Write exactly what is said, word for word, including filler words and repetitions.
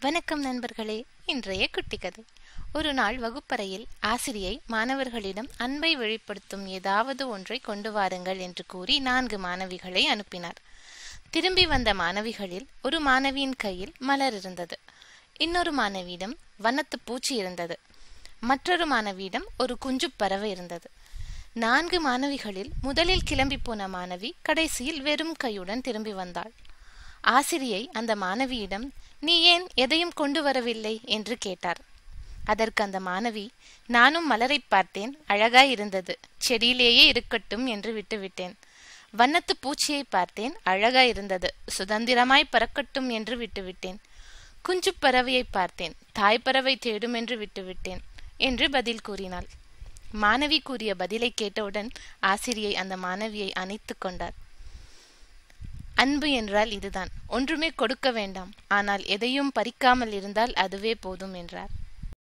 வணக்கம் நண்பர்களே. இன்றைய குட்டி கதை. ஒரு நாள் வகுப்பறையில் ஆசிரியை மாணவர்களிடம் அன்பை வெளிப்படுத்தும் ஏதாவது ஒன்றை கொண்டு வாருங்கள் என்று கூறி நான்கு மாணவிகளை அனுப்பினார். திரும்பி வந்த மாணவிகளில் ஒரு மாணவியின் கையில் மலர் இருந்தது. இன்னொரு மாணவியிடம் வண்ணத்து பூச்சி இருந்தது. மற்றொரு மாணவியிடம் ஒரு குஞ்சு பறவை இருந்தது. நான்கு மாணவிகளில் முதலில் கிளம்பி போன மாணவி கடைசியில் வெறும் கையுடன் திரும்பி வந்தாள். ஆசிரியை அந்த மாணவியிடம், நீ ஏன் எதையும் கொண்டு வரவில்லை என்று கேட்டார். அதற்கு அந்த மாணவி, நானும் மலரை பார்த்தேன், அழகாய் இருந்தது, செடியிலேயே இருக்கட்டும் என்று விட்டுவிட்டேன். வண்ணத்து பூச்சியை பார்த்தேன், அழகாய் இருந்தது, சுதந்திரமாய் பறக்கட்டும் என்று விட்டுவிட்டேன். குஞ்சு பறவையை பார்த்தேன், தாய் பறவை தேடும் என்று விட்டுவிட்டேன் என்று பதில் கூறினாள். மாணவி கூறிய பதிலை கேட்டவுடன் ஆசிரியை அந்த மாணவியை அணைத்து கொண்டார். அன்பு என்றால் இதுதான். ஒன்றுமே கொடுக்க வேண்டாம், ஆனால் எதையும் பறிக்காமல் இருந்தால் அதுவே போதும் என்றார்.